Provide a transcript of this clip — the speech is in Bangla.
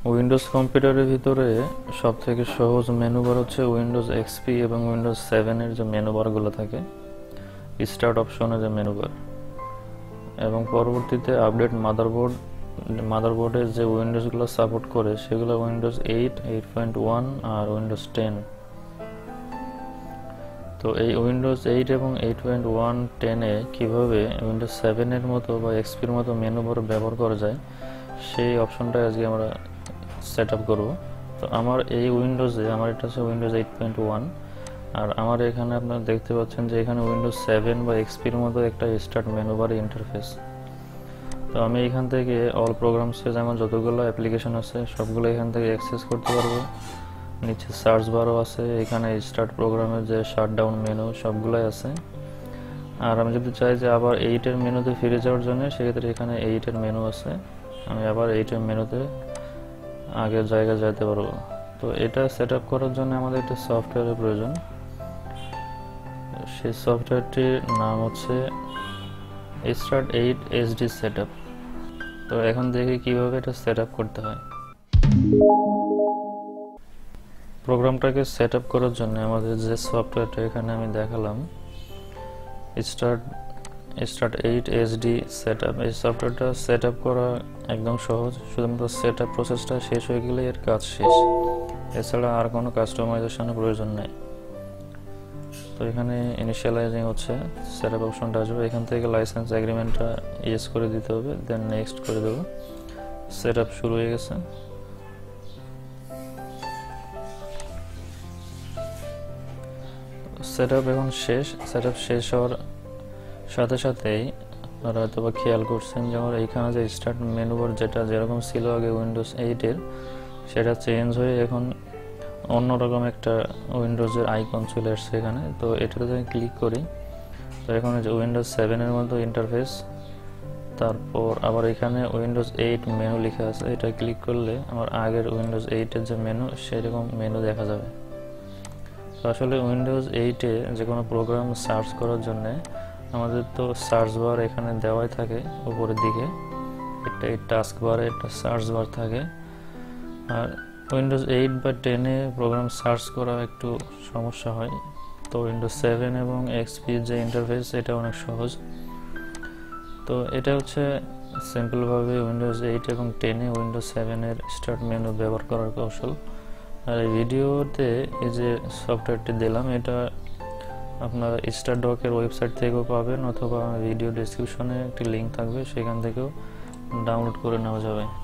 উইন্ডোজ কম্পিউটারের ভিতরে সবথেকে সহজ মেনু বার হচ্ছে উইন্ডোজ এক্সপি এবং উইন্ডোজ 7 এর যে মেনু বারগুলো থাকে, স্টার্ট অপশনের যে মেনু বার, এবং পরবর্তীতে আপডেট মাদারবোর্ডে যে উইন্ডোজগুলো সাপোর্ট করে সেগুলো উইন্ডোজ 8, 8.1 আর উইন্ডোজ 10। তো এই উইন্ডোজ 8 এবং 8.1, 10-এ কীভাবে উইন্ডোজ 7 এর মতো বা এক্সপির মতো মেনু বার ব্যবহার করা যায় সেই অপশনটা আজকে আমরা সেট আপ করবো। তো আমার এই উইন্ডোজে এটা হচ্ছে উইন্ডোজ 8.1, আর আমার এখানে আপনারা দেখতে পাচ্ছেন যে এখানে উইন্ডোজ 7 বা এক্সপির মতো একটা স্টার্ট মেনু বার ইন্টারফেস। তো আমি এখান থেকে অল প্রোগ্রামসে যেমন যতগুলো অ্যাপ্লিকেশন আছে সবগুলো এখান থেকে অ্যাক্সেস করতে পারবো। নিচে সার্চ বারও আছে, এখানে স্টার্ট প্রোগ্রামের যে শাটডাউন মেনু সবগুলোই আছে। আর আমি যদি চাই যে আবার 8-এর মেনুতে ফিরে যাওয়ার জন্য, সেক্ষেত্রে এখানে 8-এর মেনু আছে, আমি আবার 8-এর মেনুতে আগের জায়গায় যেতে পারবো। তো এটা সেট আপ করার জন্য আমাদের একটা সফটওয়্যারের প্রয়োজন। সেই সফটওয়্যারটির নাম হচ্ছে স্টার্ট 8 এইচডি সেটআপ। তো এখন দেখি কিভাবে এটা সেট আপ করতে হয়। প্রোগ্রামটাকে সেট আপ করার জন্য আমাদের যে সফটওয়্যারটা এখানে আমি দেখালাম, স্টার্ট 8 এইচডি সেটআপ, এই সফটওয়্যারটা সেট আপ করা একদম সহজ। শুধুমাত্র সেট আপ প্রসেসটা শেষ হয়ে গেলে এর কাজ শেষ, এছাড়া আর কোনো কাস্টমাইজেশনের প্রয়োজন নেই। তো এখানে ইনিশিয়ালাইজিং হচ্ছে, সেট আপ অপশনটা আসবে, এখান থেকে লাইসেন্স এগ্রিমেন্টটা ইয়েস করে দিতে হবে, দেন নেক্সট করে দেবো। সেট আপ শুরু হয়ে গেছে। সেট আপ এখন শেষ। সেট আপ শেষ হওয়ার সাথে সাথেই আপনারা হয়তো বা খেয়াল করছেন, যেমন এইখানে যে স্টার্ট মেনু বার যেটা যেরকম ছিল আগে উইন্ডোজ 8-এর, সেটা চেঞ্জ হয়ে এখন অন্যরকম একটা উইন্ডোজের আইকন চলে আসছে এখানে। তো এটাতে যদি ক্লিক করি, তো এখন যে উইন্ডোজ 7-এর মতো ইন্টারফেস, তারপর আবার এখানে উইন্ডোজ 8 মেনু লেখা আছে, এটা ক্লিক করলে আমার আগের উইন্ডোজ 8-এর যে মেনু সেরকম মেনু দেখা যাবে। তো আসলে উইন্ডোজ 8-এ যে কোনো প্রোগ্রাম সার্চ করার জন্য আমাদের তো সার্চ বার এখানে দেওয়াই থাকে উপরের দিকে, একটা এই টাস্ক বারে একটা সার্চ বার থাকে। আর উইন্ডোজ 8 বা 10-এ প্রোগ্রাম সার্চ করা একটু সমস্যা হয়। তো উইন্ডোজ 7 এবং এক্সপির যে ইন্টারফেস এটা অনেক সহজ। তো এটা হচ্ছে সিম্পলভাবে উইন্ডোজ 8 এবং 10-এ উইন্ডোজ 7-এর স্টার্ট মেনু ব্যবহার করার কৌশল। আর এই ভিডিওতে এই যে সফটওয়্যারটি দিলাম, এটা আপনারা স্টারডকের ওয়েবসাইট থেকেও পাবেন, অথবা ভিডিও ডেসক্রিপশনে একটি লিঙ্ক থাকবে, সেখান থেকেও ডাউনলোড করে নেওয়া যাবে।